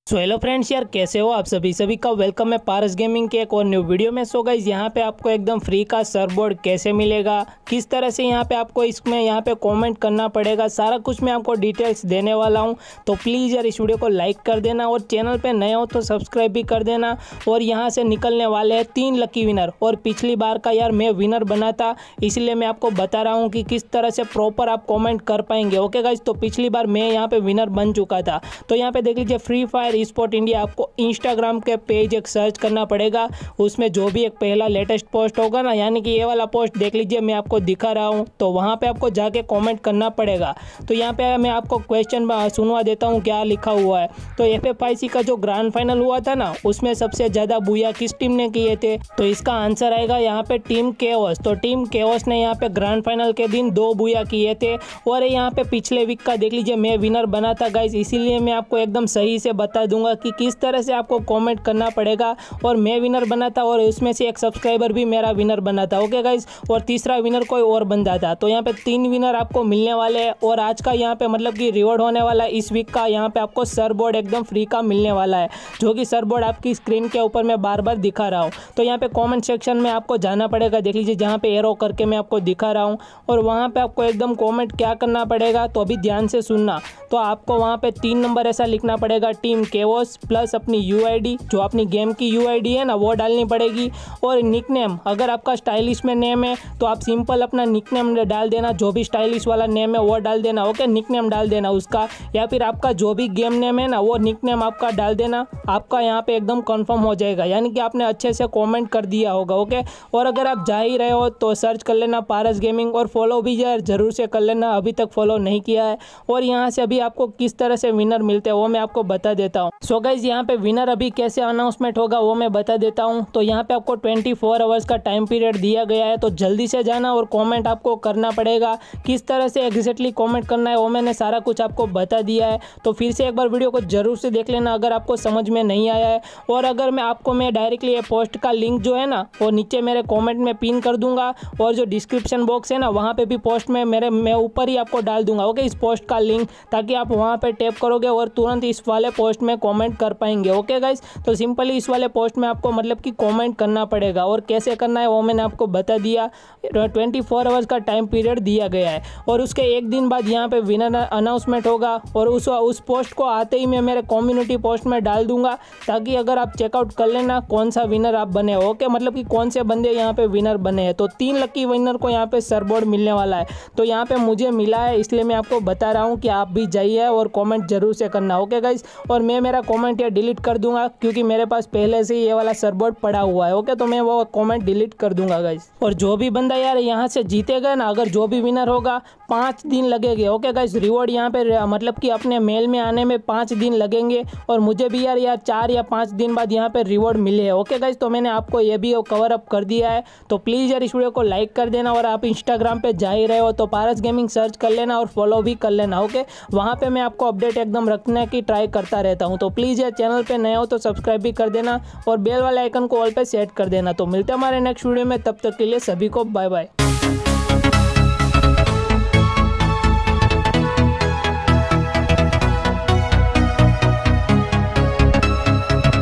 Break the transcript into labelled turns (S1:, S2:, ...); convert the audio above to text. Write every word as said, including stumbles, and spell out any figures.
S1: So hello friends यार, कैसे हो आप सभी सभी का वेलकम है पारस गेमिंग के एक और न्यू वीडियो में। सो गाइज यहाँ पे आपको एकदम फ्री का सर्फबोर्ड कैसे मिलेगा, किस तरह से यहाँ पे आपको इसमें यहाँ पे कमेंट करना पड़ेगा, सारा कुछ मैं आपको डिटेल्स देने वाला हूँ। तो प्लीज़ यार इस वीडियो को लाइक कर देना और चैनल पे नए हो तो सब्सक्राइब भी कर देना। और यहाँ से निकलने वाले हैं तीन लकी विनर, और पिछली बार का यार मैं विनर बना था, इसलिए मैं आपको बता रहा हूँ कि किस तरह से प्रॉपर आप कॉमेंट कर पाएंगे। ओके गाइज, तो पिछली बार मैं यहाँ पे विनर बन चुका था। तो यहाँ पे देख लीजिए, फ्री फायर स्पोर्ट इंडिया, आपको इंस्टाग्राम के पेज एक सर्च करना पड़ेगा। उसमें जो भी एक पहला लेटेस्ट पोस्ट होगा ना, यानी कि ये वाला पोस्ट देख लीजिए, मैं आपको दिखा रहा हूँ, तो वहाँ पे आपको जाके कमेंट करना पड़ेगा। तो यहाँ पे मैं आपको क्वेश्चन सुनवा देता हूँ क्या लिखा हुआ है। तो एफ एफ आई सी का जो ग्रैंड फाइनल हुआ था ना, उसमें सबसे ज़्यादा बुया किस टीम ने किए थे? तो इसका आंसर आएगा यहाँ पे टीम केओस। तो टीम केओस ने यहाँ पे ग्रैंड फाइनल के दिन दो बुया किए थे। और यहाँ पे पिछले वीक का देख लीजिए, मैं विनर बना था गाइस, इसीलिए मैं आपको एकदम सही से बता दूंगा कि किस तरह से आपको कमेंट करना पड़ेगा। और मैं विनर बना था, और उसमें से एक सब्सक्राइबर भी मेरा विनर बना था। ओके गाइस, और तीसरा विनर कोई और बंदा था। तो यहाँ पे तीन विनर आपको मिलने वाले हैं। और आज का यहाँ पे मतलब कि रिवॉर्ड होने वाला है इस वीक का, यहाँ पे आपको सर्फबोर्ड एकदम फ्री का मिलने वाला है, जो कि सर्फबोर्ड आपकी स्क्रीन के ऊपर मैं बार बार दिखा रहा हूँ। तो यहाँ पे कॉमेंट सेक्शन में आपको जाना पड़ेगा, देख लीजिए जहाँ पे एरो करके मैं आपको दिखा रहा हूँ, और वहाँ पे आपको एकदम कॉमेंट क्या करना पड़ेगा, तो अभी ध्यान से सुनना। तो आपको वहाँ पे तीन नंबर ऐसा लिखना पड़ेगा, टीम केओस प्लस अपनी यूआईडी, जो अपनी गेम की यूआईडी है ना, वो डालनी पड़ेगी। और निकनेम, अगर आपका स्टाइलिश में नेम है तो आप सिंपल अपना निकनेम डाल देना, जो भी स्टाइलिश वाला नेम है वो डाल देना। ओके, निकनेम डाल देना उसका, या फिर आपका जो भी गेम नेम है ना, वो निकनेम आपका डाल देना। आपका यहाँ पे एकदम कंफर्म हो जाएगा, यानी कि आपने अच्छे से कमेंट कर दिया होगा। ओके, और अगर आप जा ही रहे हो तो सर्च कर लेना पारस गेमिंग, और फॉलो भी यार जरूर से कर लेना, अभी तक फॉलो नहीं किया है। और यहाँ से अभी आपको किस तरह से विनर मिलते हैं वो मैं आपको बता देता हूँ। सो गाइज, यहाँ पे विनर अभी कैसे अनाउंसमेंट होगा वो मैं बता देता हूँ। तो यहाँ पे आपको चौबीस आवर्स का टाइम पीरियड दिया गया है, तो जल्दी से जाना और कमेंट आपको करना पड़ेगा। किस तरह से एग्जैक्टली कमेंट करना है वो मैंने सारा कुछ आपको बता दिया है। तो फिर से एक बार वीडियो को जरूर से देख लेना अगर आपको समझ में नहीं आया है। और अगर मैं आपको मैं डायरेक्टली ये पोस्ट का लिंक जो है ना, वो नीचे मेरे कॉमेंट में पिन कर दूंगा, और जो डिस्क्रिप्शन बॉक्स है ना, वहाँ पे भी पोस्ट में मेरे मैं ऊपर ही आपको डाल दूंगा। ओके, इस पोस्ट का लिंक, ताकि आप वहाँ पे टैप करोगे और तुरंत इस वाले पोस्ट में कमेंट कर पाएंगे। ओके गाइस, तो सिंपली इस वाले पोस्ट में आपको मतलब कि कमेंट करना पड़ेगा, और कैसे करना है वो मैंने आपको बता दिया। चौबीस आवर्स का टाइम पीरियड दिया गया है, और उसके एक दिन बाद यहाँ पे विनर अनाउंसमेंट होगा। और उस उस पोस्ट को आते ही मैं मेरे कम्युनिटी पोस्ट में डाल दूंगा, ताकि अगर आप चेकआउट कर लेना कौन सा विनर आप बने हो। ओके, मतलब कि कौन से बंदे यहाँ पे विनर बने हैं। तो तीन लकी विनर को यहाँ पे सर्फबोर्ड मिलने वाला है। तो यहाँ पे मुझे मिला है, इसलिए मैं आपको बता रहा हूँ कि आप भी जाइए और कमेंट जरूर से करना। ओके गाइस, और मैं मेरा कमेंट ये डिलीट कर दूंगा, क्योंकि मेरे पास पहले से ही ये वाला सर्फबोर्ड पड़ा हुआ है। ओके, तो मैं वो कमेंट डिलीट कर दूंगा गाइस। और जो भी बंदा यार यहाँ से जीतेगा ना, अगर जो भी विनर होगा, पाँच दिन लगेंगे। ओके गाइस, रिवॉर्ड यहाँ पे मतलब कि अपने मेल में आने में पाँच दिन लगेंगे, और मुझे भी यार यार चार या पाँच दिन बाद यहाँ पे रिवॉर्ड मिले हैं। ओके गाइस, तो मैंने आपको ये भी कवर अप कर दिया है। तो प्लीज़ यार इस वीडियो को लाइक कर देना, और आप इंस्टाग्राम पे जा ही रहे हो तो पारस गेमिंग सर्च कर लेना और फॉलो भी कर लेना। ओके, वहाँ पे मैं आपको अपडेट एकदम रखने की ट्राई करता रहता हूँ। तो प्लीज़ यार चैनल पे नए हो तो सब्सक्राइब भी कर देना, और बेल वाले आइकन को ऑल पे सेट कर देना। तो मिलते हैं हमारे नेक्स्ट वीडियो में, तब तक के लिए सभी को बाय बाय।